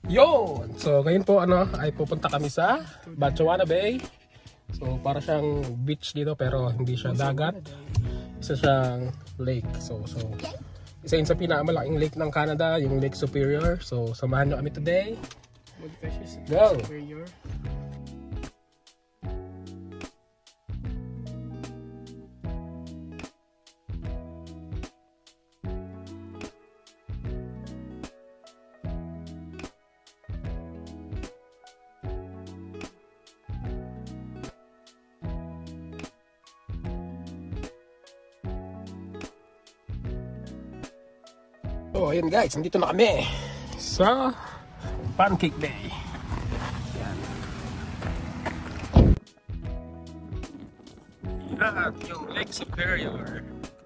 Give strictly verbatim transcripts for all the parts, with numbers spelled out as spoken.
Yun! So ngayon po ano ay pupunta kami sa Batchawana Bay. So para siyang beach dito pero hindi siya dagat. Isa siyang lake. So so isa yun sa pinakamalaking lake ng Canada, yung Lake Superior. So samahan nyo kami today. Go! Superior. So ayun guys, nandito na kami sa Pancake Bay. Yan. Yan yung Lake Superior.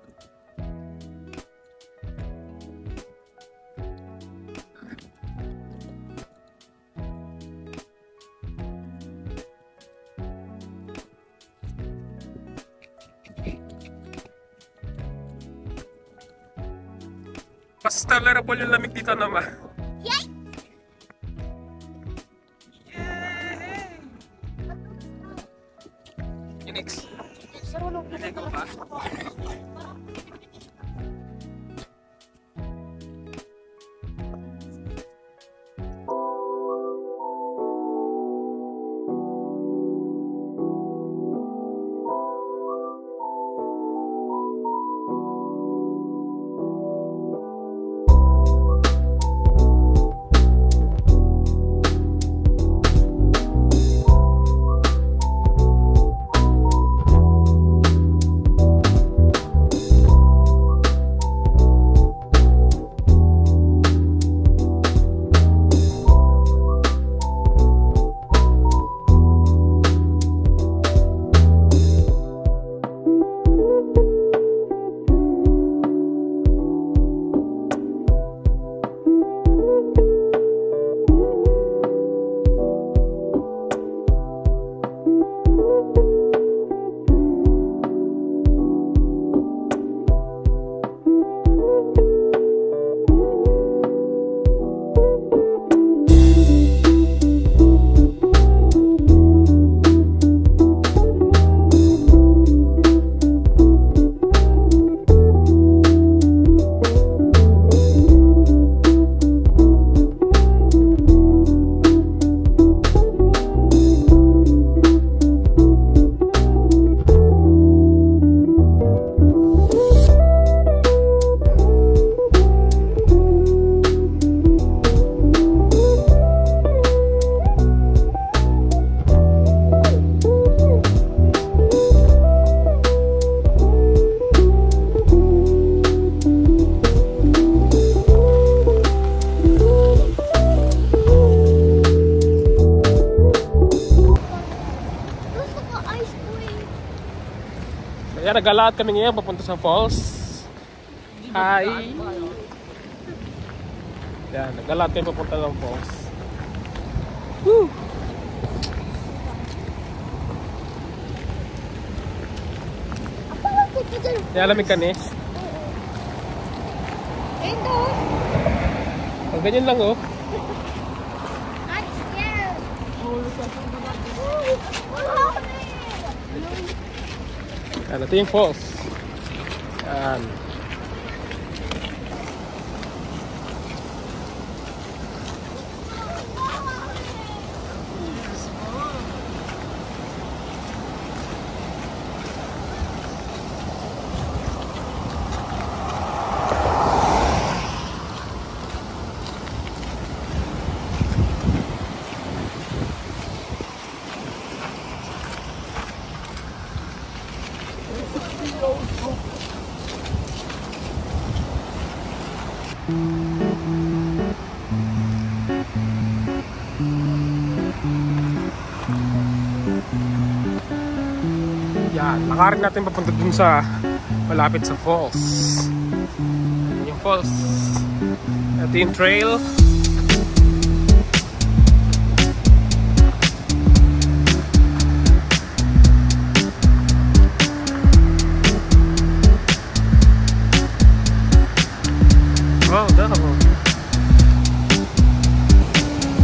Mas tolerable yung lamig dito naman. Yay! Yay! Unix. Lego pa. Ayan, naglalakad kami ngayon papunta sa falls. Hi! Ayan, naglalakad kami papunta sa falls. Woo! Ayan, lamig ka ni? Ito! Oh, ganyan lang oh. I'm scared! Ayan, ito yung falls. Ayan. Yan, lakarin natin papunta dun sa malapit sa falls. Yan yung falls. Ito yung trail. Oh, daw.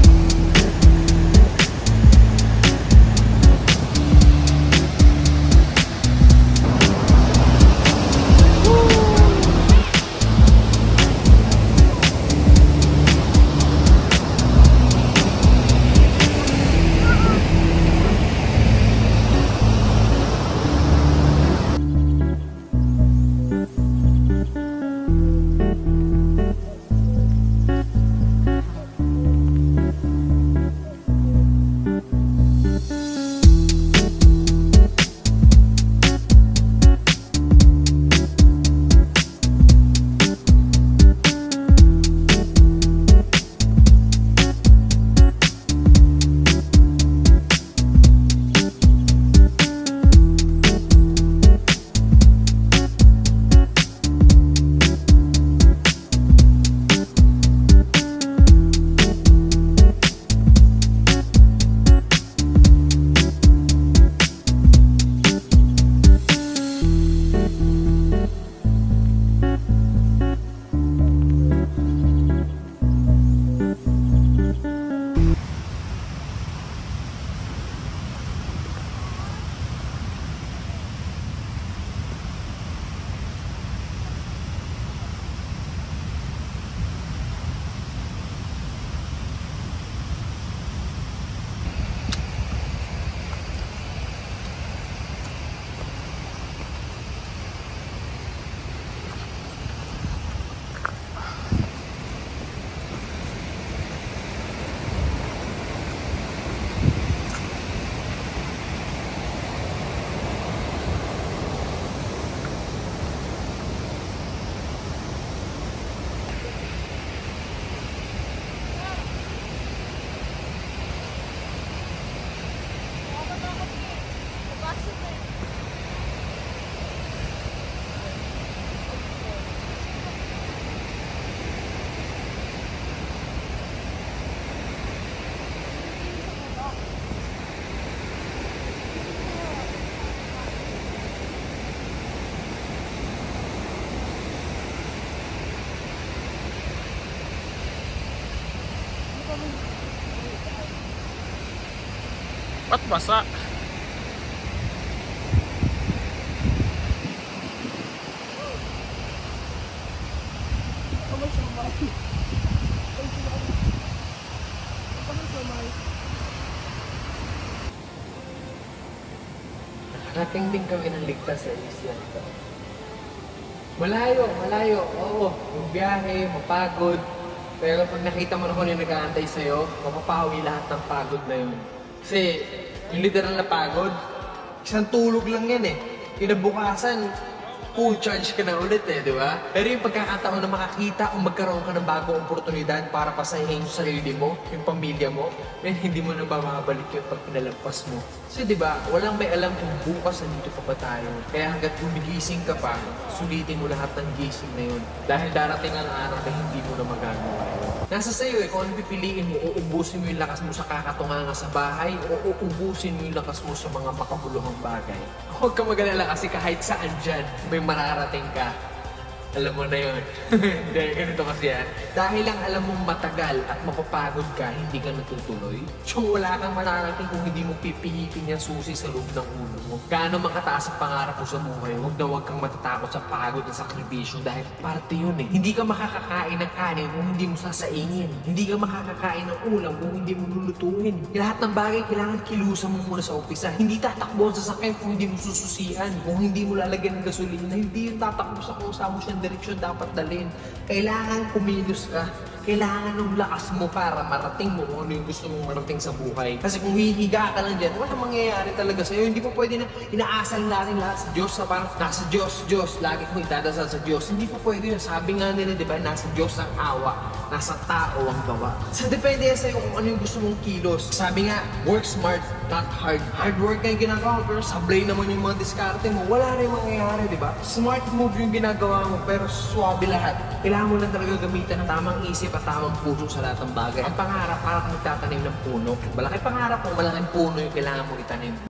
Ba't basa? Narating din kami ng ligtas sa isla ito. Malayo, malayo. Oo, yung biyahe, mapagod. Pero pag nakita mo na kung yung nag-aantay sa'yo, mapapawi lahat ng pagod na yun. Kasi yung literal na pagod, isang tulog lang yan eh. Kinabukasan, full charge ka na ulit eh, di ba? Pero yung pagkakataon na makakita o magkaroon ka ng bagong oportunidad para pasahin yung sarili mo, yung pamilya mo, then hindi mo na bababalik yun pag pinalampas mo. Kasi di ba, walang may alam kung bukas nandito pa ba tayo. Kaya hanggat gumigising ka pa, sulitin mo lahat ng gising na yun. Dahil darating ang araw na hindi mo na magagawa yun. Nasa sa'yo eh, kung ano pipiliin mo, uubusin mo yung lakas mo sa kakatunganga sa bahay o uubusin mo yung lakas mo sa mga makabuluhang bagay. Huwag ka mag-alala kasi kahit saan dyan, may mararating ka. Alam mo na yun. Dahil ganito kasi yan. Dahil lang alam mong matagal at mapapagod ka, hindi ka natutuloy. So wala kang mararating kung hindi mo pipihitin yung susi sa loob ng ulo mo. Gaano makataas ang pangarap mo sa buhay, huwag na huwag kang matatakot sa pagod at sakripisyo dahil parte yun eh. Hindi ka makakakain ng kanin kung hindi mo sasaingin. Hindi ka makakakain ng ulam kung hindi mo lulutuin. Lahat ng bagay kailangan kilusan mo muna sa umpisa. Hindi tatakbo ang sasakyan kung hindi mo sususian. Kung hindi mo lalagyan ng gasolina, hindi yung tatakbo sa kung saan mo siya direksyon dapat dalhin. Kailangan kumilos ka. Kailangan ng lakas mo para marating mo kung ano yung gusto mong marating sa buhay. Kasi kung hihiga ka lang dyan, wala mangyayari talaga sa'yo. Hindi po pwede na inaasal natin lahat sa Diyos na parang nasa Diyos, Diyos. Lagi kong itadasal sa Diyos. Hindi po pwede yun. Sabi nga nila, di ba, nasa Diyos ang awa, nasa tao ang gawa. So depende yan sa'yo kung ano yung gusto mong kilos. Sabi nga, work smart, not hard. Hard work na yung ginagawa mo, pero sablay naman yung mga diskarte mo. Wala rin mangyayari, di ba? Smart move yung ginagawa mo, pero swabe lahat. Kailangan mo lang talaga gamitan ng tamang isip at tamang puso sa lahat ng bagay. Ang pangarap, para kang magtatanim ng puno. Malaki pangarap mo, malaking puno yung kailangan mo itanim.